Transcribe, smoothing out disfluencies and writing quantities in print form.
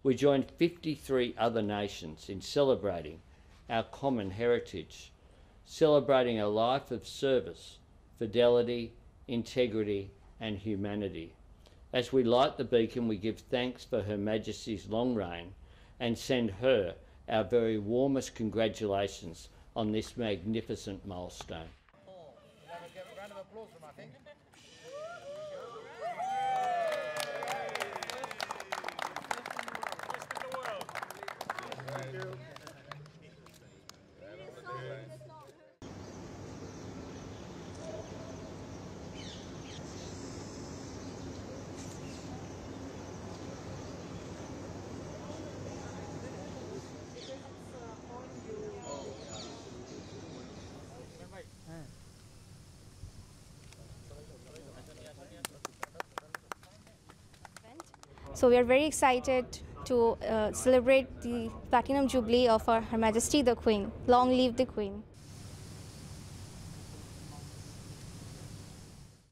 we joined 53 other nations in celebrating our common heritage, celebrating a life of service, fidelity, integrity and humanity. As we light the beacon, we give thanks for Her Majesty's long reign and send her our very warmest congratulations on this magnificent milestone. A round of applause from, I think. So we are very excited to celebrate the Platinum Jubilee of Her Majesty the Queen. Long live the Queen.